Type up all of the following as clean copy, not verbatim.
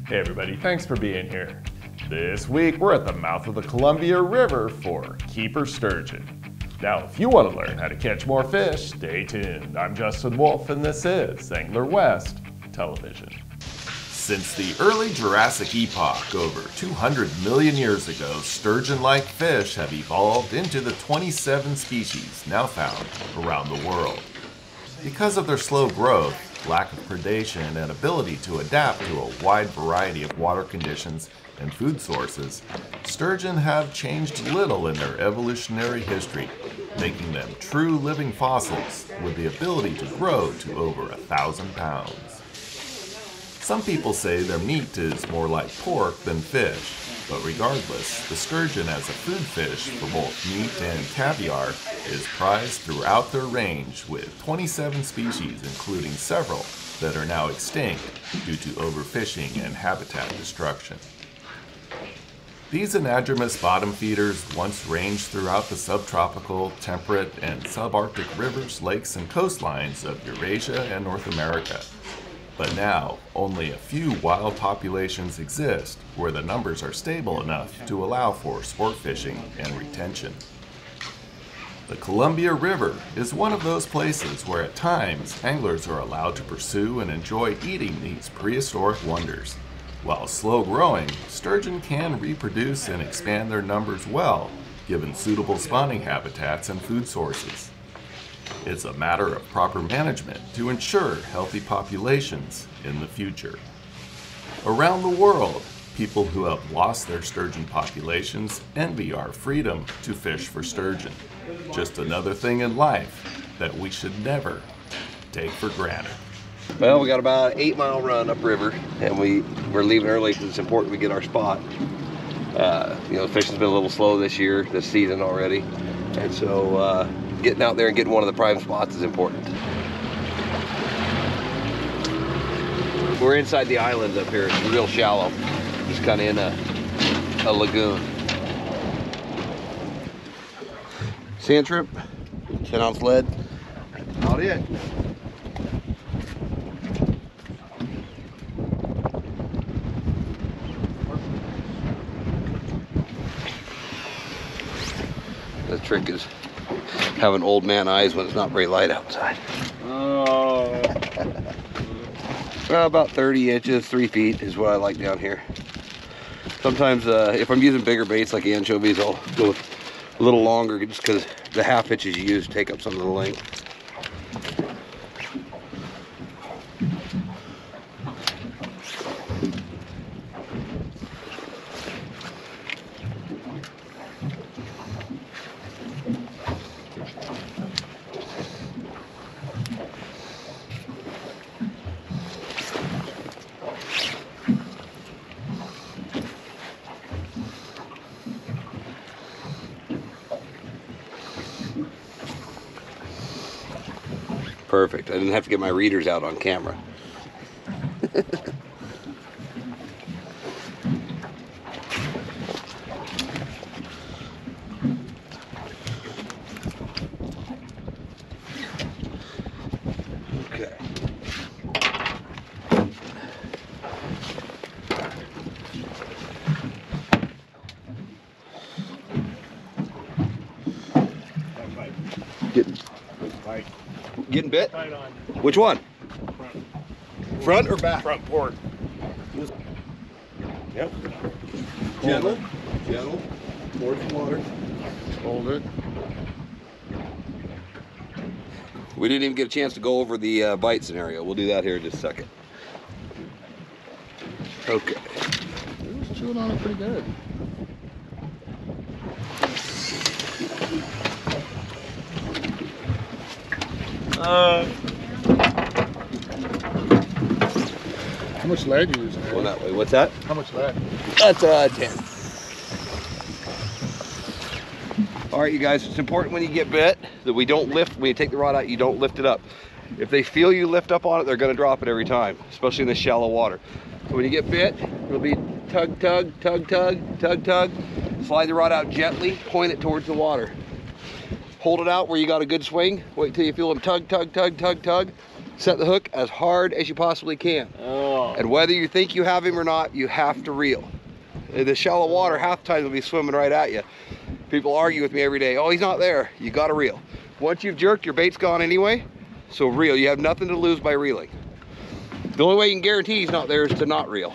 Hey everybody, thanks for being here. This week we're at the mouth of the Columbia River for keeper sturgeon. Now if you want to learn how to catch more fish, stay tuned. I'm Justin Wolf and this is Angler West Television. Since the early Jurassic epoch, over 200 million years ago, sturgeon-like fish have evolved into the 27 species now found around the world. Because of their slow growth, lack of predation, and ability to adapt to a wide variety of water conditions and food sources, sturgeon have changed little in their evolutionary history, making them true living fossils with the ability to grow to over 1,000 pounds. Some people say their meat is more like pork than fish, but regardless, the sturgeon as a food fish for both meat and caviar is prized throughout their range, with 27 species including several that are now extinct due to overfishing and habitat destruction. These anadromous bottom feeders once ranged throughout the subtropical, temperate, and subarctic rivers, lakes, and coastlines of Eurasia and North America. But now, only a few wild populations exist where the numbers are stable enough to allow for sport fishing and retention. The Columbia River is one of those places where at times anglers are allowed to pursue and enjoy eating these prehistoric wonders. While slow growing, sturgeon can reproduce and expand their numbers well, given suitable spawning habitats and food sources. It's a matter of proper management to ensure healthy populations in the future. Around the world, people who have lost their sturgeon populations envy our freedom to fish for sturgeon. Just another thing in life that we should never take for granted. Well, we got about an 8-mile run upriver, and we're leaving early because it's important we get our spot. The fishing's been a little slow this season already, and so getting out there and getting one of the prime spots is important. We're inside the islands up here. It's real shallow, just kind of in a lagoon. Sand shrimp, 10-ounce lead. Not it. The trick is having old man eyes when it's not very light outside. Oh. Well, about 30 inches, 3 feet is what I like down here. Sometimes if I'm using bigger baits like anchovies, I'll go a little longer just because the half pitches you use take up some of the length. Perfect. I didn't have to get my readers out on camera. Okay. Getting bit? Which one? Front or back? Front port. Yep. Gentle. Gentle. Towards the water. Hold it. We didn't even get a chance to go over the bite scenario. We'll do that here in just a second. Okay. It was chewing on it pretty good. How much lead you using? Going that way. What's that? How much lead? That's 10. All right, you guys, it's important when you get bit that we don't lift, when you take the rod out, you don't lift it up. If they feel you lift up on it, they're gonna drop it every time, especially in the shallow water. So when you get bit, it'll be tug, tug, tug, tug, tug, tug. Slide the rod out gently, point it towards the water. Hold it out where you got a good swing. Wait till you feel them tug, tug, tug, tug, tug. Set the hook as hard as you possibly can. Oh. And whether you think you have him or not, you have to reel. In the shallow water, half the time they'll be swimming right at you. People argue with me every day, oh, he's not there. You gotta reel. Once you've jerked, your bait's gone anyway, so reel. You have nothing to lose by reeling. The only way you can guarantee he's not there is to not reel.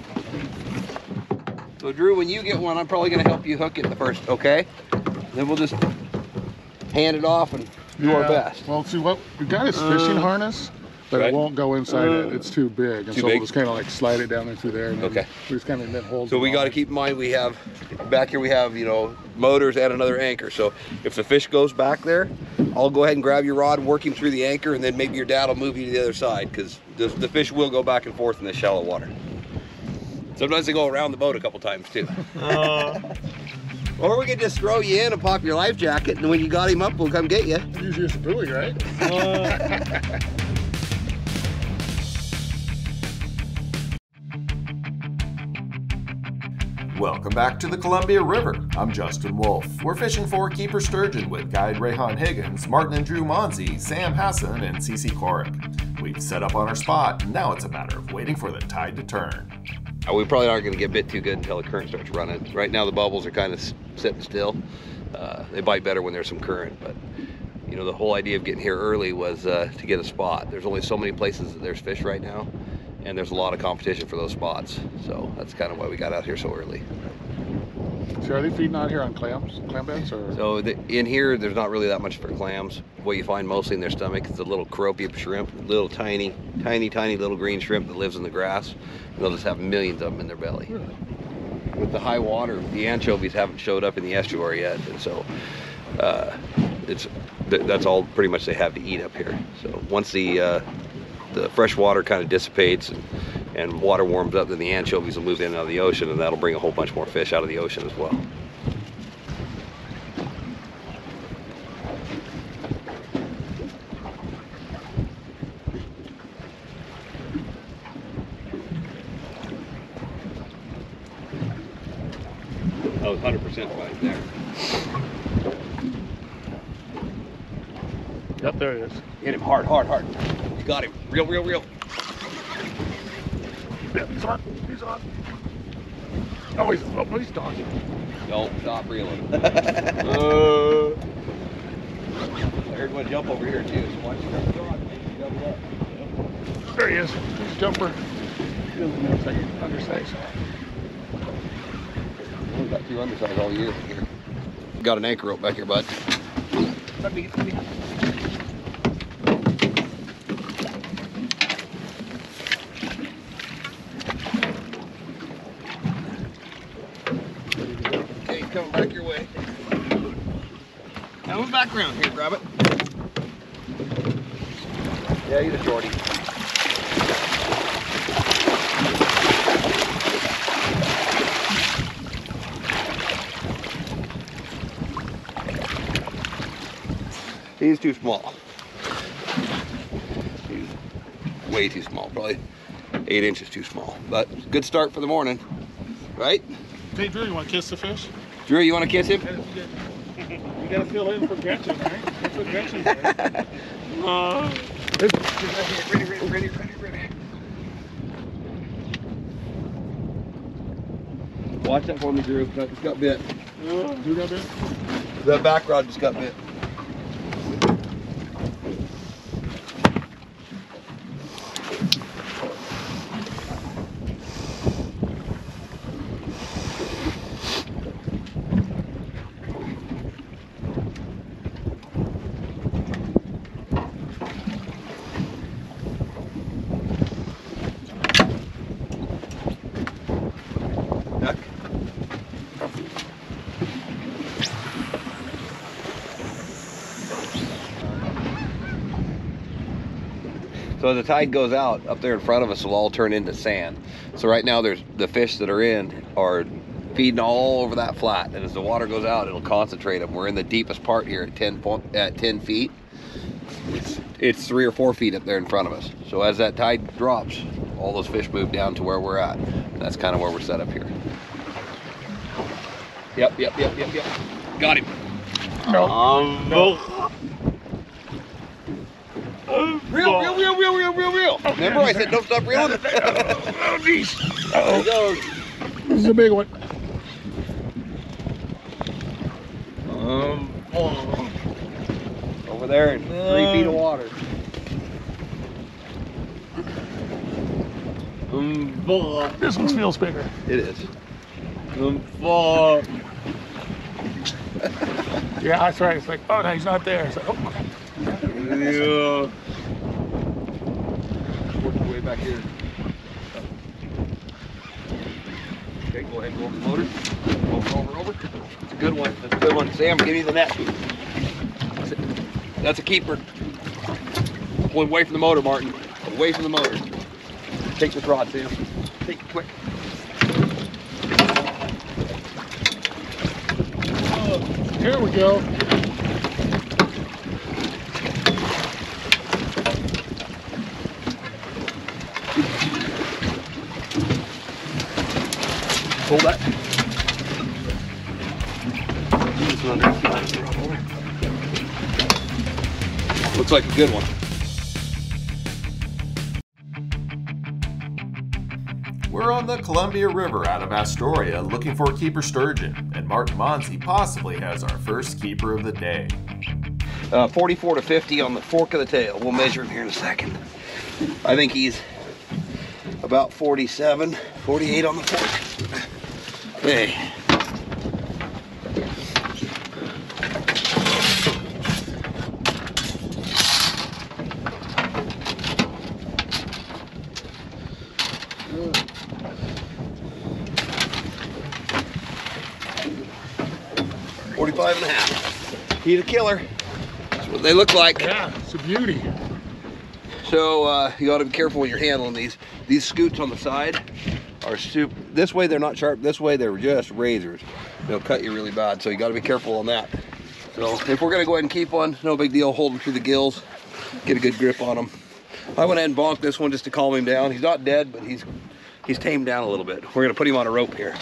So Drew, when you get one, I'm probably gonna help you hook it the first, okay? Then we'll just hand it off and do our best. Well, see, what we got is fishing harness, but right. it won't go inside it. It's too big, and Too so big? we'll just kind of like slide it down into there. And then Okay. we just kind of then hold. So we got to keep in mind, we have back here, we have, you know, motors and another anchor. So if the fish goes back there, I'll go ahead and grab your rod and work him through the anchor, and then maybe your dad will move you to the other side, because the fish will go back and forth in this shallow water. Sometimes they go around the boat a couple times too. Or we could just throw you in and pop your life jacket, and when you got him up, we'll come get you. Use you as a buoy, right? Welcome back to the Columbia River. I'm Justin Wolf. We're fishing for keeper sturgeon with guide Reyhan Higgins, Martin and Drew Monsey, Sam Hassan, and Cece Corrick. We've set up on our spot, and now it's a matter of waiting for the tide to turn. We probably aren't going to get bit too good until the current starts running. Right now the bubbles are kind of sitting still. They bite better when there's some current, but you know, the whole idea of getting here early was to get a spot. There's only so many places that there's fish right now, and there's a lot of competition for those spots. So that's kind of why we got out here so early. So are they feeding out here on clam beds, or? So in here, there's not really that much for clams. What you find mostly in their stomach is a little caropium shrimp, little tiny little green shrimp that lives in the grass. And they'll just have millions of them in their belly. With the high water, the anchovies haven't showed up in the estuary yet, and so that's all pretty much they have to eat up here. So once the fresh water kind of dissipates and water warms up, then the anchovies will move in and out of the ocean, and that'll bring a whole bunch more fish out of the ocean as well. That was 100% right there. Yep, there he is. Hit him hard. You got him. Reel. Yeah, he's on. Oh, he's dodging. Don't stop reeling. I heard one jump over here too, so watch your rod. Double up. There he is. He's a jumper. He doesn't look like he's undersized. We've got 2 undersides all year here. Got an anchor rope back here, bud. Let me. Okay, he's coming back your way. Coming back around here, grab it. Yeah, he's a shorty. He's too small. He's way too small, probably 8 inches too small. But good start for the morning, right? Hey, Drew, you want to kiss the fish? Drew, you want to kiss him? You got to feel in for catching, right? That's what catching is. Ready. Watch that for me, Drew. That just got bit. Drew got bit? That back rod just got bit. Duck. So as the tide goes out, up there in front of us will all turn into sand. So right now there's the fish that are in are feeding all over that flat, and as the water goes out, it'll concentrate them. We're in the deepest part here at 10 feet. It's 3 or 4 feet up there in front of us. So as that tide drops, all those fish move down to where we're at. That's kind of where we're set up here. Yep. Got him. No. Reel. Remember I said don't stop reeling? Oh, geez. There he goes. This is a big one. Over there in 3 feet of water. This one feels bigger. It is. Yeah, that's right. It's like, oh, no, he's not there. It's like, oh. Yeah. Work your way back here. Okay, go ahead and go over the motor. Over. It's a good one. That's a good one. Sam, give me the net. That's a keeper. Pull away from the motor, Martin. Away from the motor. Take this rod, Sam. Take it quick. Here we go. Hold that. Looks like a good one. We're on the Columbia River out of Astoria looking for keeper sturgeon, and Martin Monsey possibly has our first keeper of the day. 44 to 50 on the fork of the tail. We'll measure him here in a second. I think he's about 47, 48 on the fork. Okay. $45 and a half. He's a killer. That's what they look like. Yeah, it's a beauty. So you got to be careful when you're handling these. These scoots on the side are super. This way they're not sharp. This way they're just razors. They'll cut you really bad. So you got to be careful on that. So if we're gonna go ahead and keep one, no big deal. Hold him through the gills. Get a good grip on him. I went ahead and bonked this one just to calm him down. He's not dead, but he's tamed down a little bit. We're gonna put him on a rope here.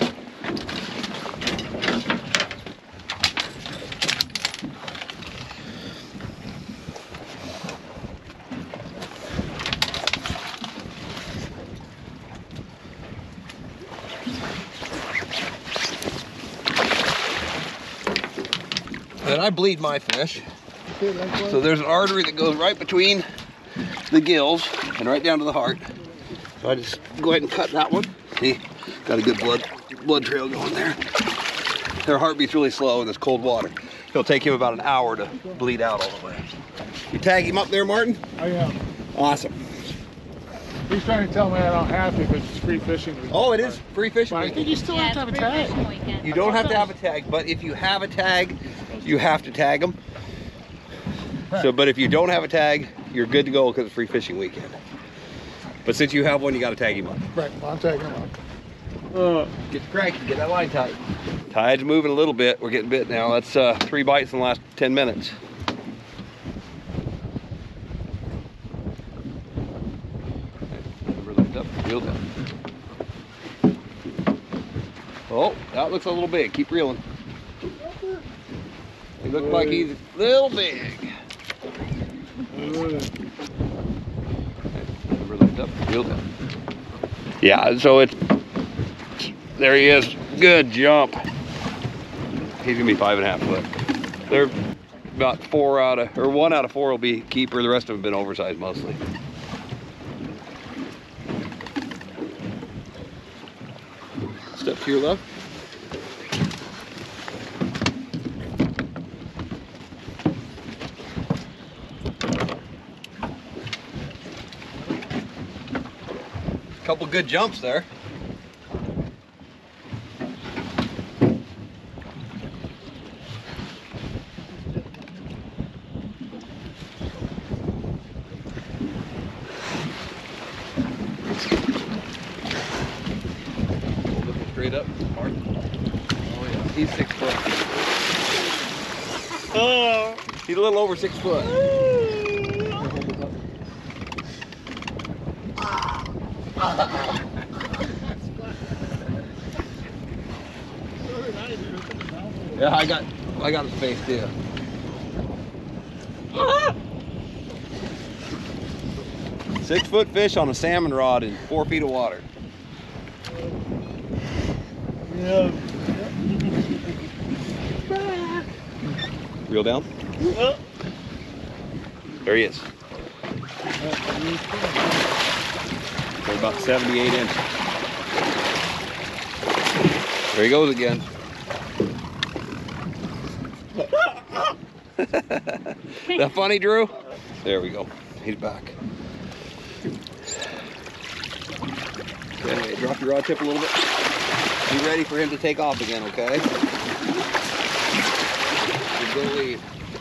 And I bleed my fish. So there's an artery that goes right between the gills and right down to the heart. So I just go ahead and cut that one. See, got a good blood trail going there. Their heartbeat's really slow in this cold water. It'll take him about an hour to bleed out all the way. You tag him up there, Martin? I am. Awesome. He's trying to tell me I don't have to because it's free fishing. Oh, it is free fishing. But I think you still have to have a tag. You don't have to have a tag, but if you have a tag, you have to tag them. Right. So, but if you don't have a tag, you're good to go because it's free fishing weekend. But since you have one, you got to tag him up. Right, well, I'm tagging him up. Get cranky, get that line tight. Tide's moving a little bit. We're getting bit now. That's 3 bites in the last 10 minutes. Lift up, reel down. Oh, that looks a little big. Keep reeling. He looks like he's a little big. Lift up, reel down. Yeah, so it's, there he is. Good jump. He's gonna be 5.5 foot. They're about 1 out of 4 will be keeper. The rest of them have been oversized mostly. Step to your left. Couple good jumps there. Hold this one straight up. Hard. Oh yeah, he's 6 foot. Oh, he's a little over 6 foot. Yeah, I got his face too. 6-foot fish on a salmon rod in 4 feet of water. Yeah. Reel down. There he is. They're about 78 inches. There he goes again. That funny, Drew? There we go. He's back. Okay, drop your rod tip a little bit. Be ready for him to take off again, okay? Good lead.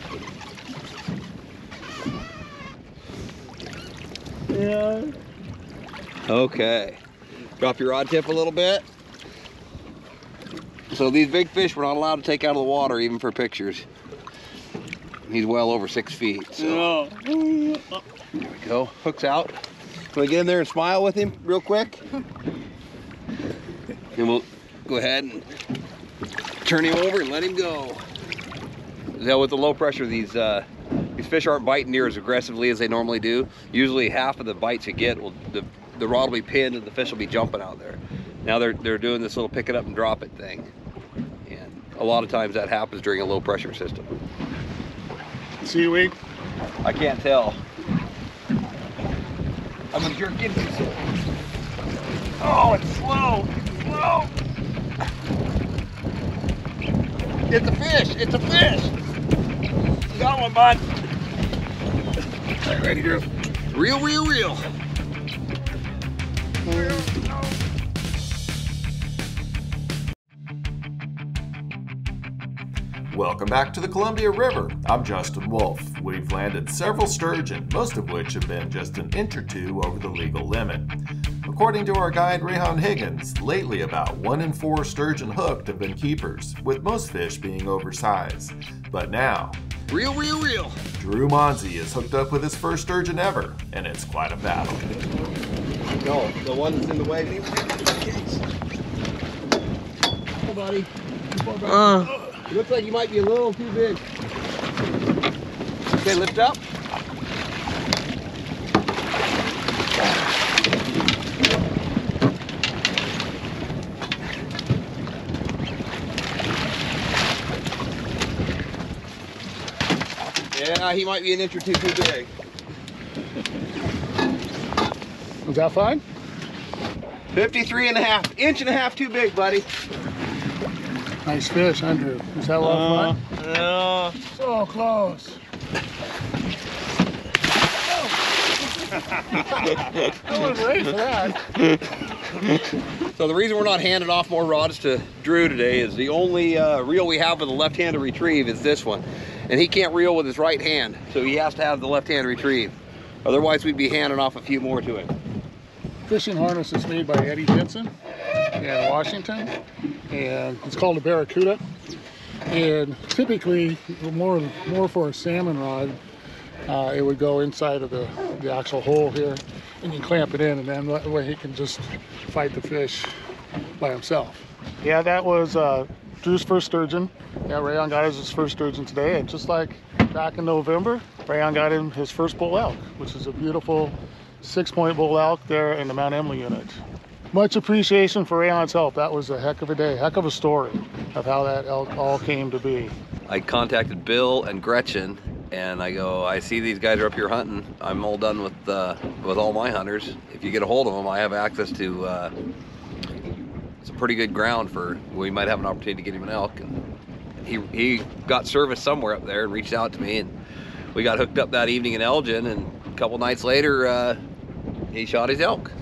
Yeah. Okay. Drop your rod tip a little bit. So these big fish we're not allowed to take out of the water even for pictures. He's well over 6 feet. So. There we go. Hook's out. Can we get in there and smile with him real quick? And we'll go ahead and turn him over and let him go. Now with the low pressure, these fish aren't biting near as aggressively as they normally do. Usually half of the bites you get, the rod will be pinned and the fish will be jumping out there. Now they're doing this little pick it up and drop it thing. And a lot of times that happens during a low pressure system. Seaweed? I can't tell. I'm gonna jerk into it. Oh, it's slow. It's slow. It's a fish. It's a fish. You got one, bud. All right, ready, Drew? Reel, reel, reel. Welcome back to the Columbia River. I'm Justin Wolf. We've landed several sturgeon, most of which have been just an inch or two over the legal limit. According to our guide Reyhan Higgins, lately about 1 in 4 sturgeon hooked have been keepers, with most fish being oversized. But now, Reel, reel, reel. Drew Monsey is hooked up with his first sturgeon ever, and it's quite a battle. No, the one that's in the way. Oh, buddy. Looks like you might be a little too big. Okay, lift up. Yeah, he might be an inch or two too big. Was that fine? 53 and a half, inch and a half too big, buddy. Nice fish, Andrew. Is that a lot of fun? Yeah. So close. I wasn't ready for that. So the reason we're not handing off more rods to Drew today is the only reel we have with a left-handed retrieve is this one. And he can't reel with his right hand, so he has to have the left-hand retrieve. Otherwise, we'd be handing off a few more to him. Fishing harness is made by Eddie Jensen in Washington, and it's called a Barracuda. And typically, more for a salmon rod, it would go inside of the actual hole here, and you clamp it in, and then that way he can just fight the fish by himself. Yeah, that was Drew's first sturgeon. Yeah, Reyhan got his first sturgeon today, and just like back in November, Reyhan got him his first bull elk, which is a beautiful 6-point bull elk there in the Mount Emily unit. Much appreciation for Reyhan's help. That was a heck of a day, heck of a story of how that elk all came to be. I contacted Bill and Gretchen, and I go, I see these guys are up here hunting. I'm all done with all my hunters. If you get a hold of them, I have access to some pretty good ground for we might have an opportunity to get him an elk. And he got service somewhere up there and reached out to me, and we got hooked up that evening in Elgin, and a couple nights later he shot his elk.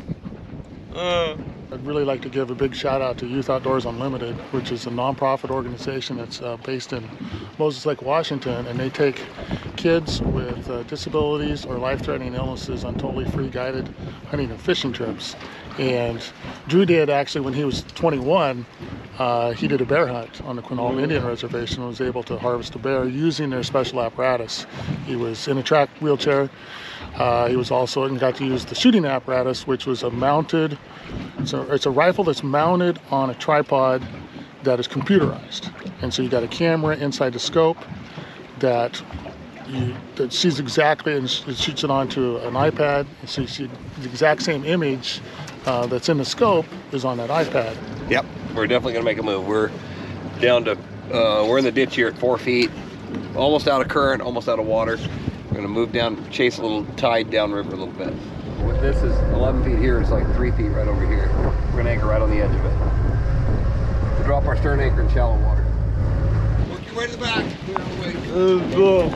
I'd really like to give a big shout out to Youth Outdoors Unlimited, which is a nonprofit organization that's based in Moses Lake, Washington, and they take kids with disabilities or life-threatening illnesses on totally free guided hunting and fishing trips. And Drew did actually when he was 21. He did a bear hunt on the Quinault Indian Reservation and was able to harvest a bear using their special apparatus. He was in a track wheelchair. He was also and got to use the shooting apparatus, which was a mounted. It's a rifle that's mounted on a tripod that is computerized, and so you got a camera inside the scope that that sees exactly and shoots it onto an iPad. So you see the exact same image that's in the scope is on that iPad. Yep, we're definitely gonna make a move. We're down to, we're in the ditch here at 4 feet, almost out of current, almost out of water. We're gonna move down, chase a little tide downriver a little bit. This is 11 feet here, it's like 3 feet right over here. We're gonna anchor right on the edge of it. We'll drop our stern anchor in shallow water. Work your way to the back. Let's go.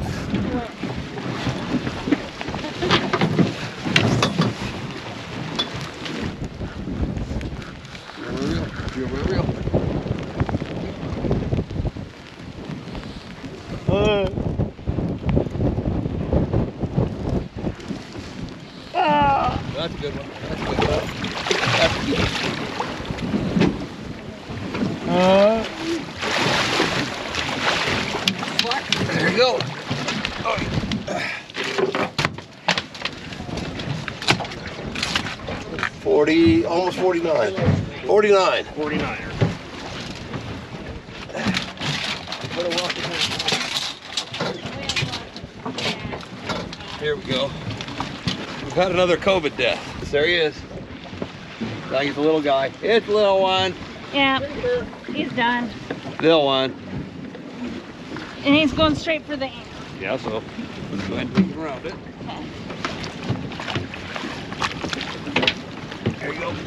That's a good one. That's a good one. That's a good one. There you go. Oh. 40, almost 49. 49. 49er. Here we go. We've had another COVID death. There he is. Now he's a little guy. It's a little one. Yeah, he's done. Little one. And he's going straight for the anchor. Yeah, so let's go ahead and take him around it. Okay. There you go.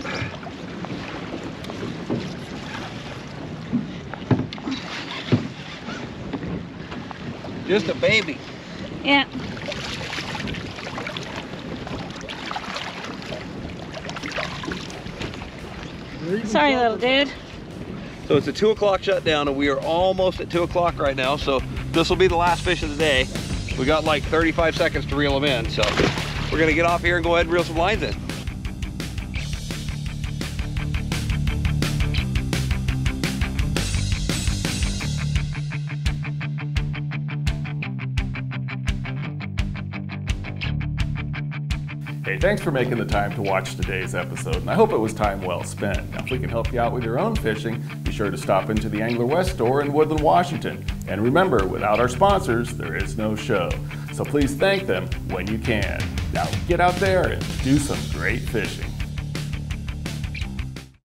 Just a baby. Yeah. Sorry, little dude. So it's a 2 o'clock shutdown and we are almost at 2 o'clock right now. So this will be the last fish of the day. We got like 35 seconds to reel them in. So we're gonna get off here and go ahead and reel some lines in. Hey, thanks for making the time to watch today's episode, and I hope it was time well spent. Now, if we can help you out with your own fishing, be sure to stop into the Angler West store in Woodland, Washington. And remember, without our sponsors, there is no show. So please thank them when you can. Now, get out there and do some great fishing.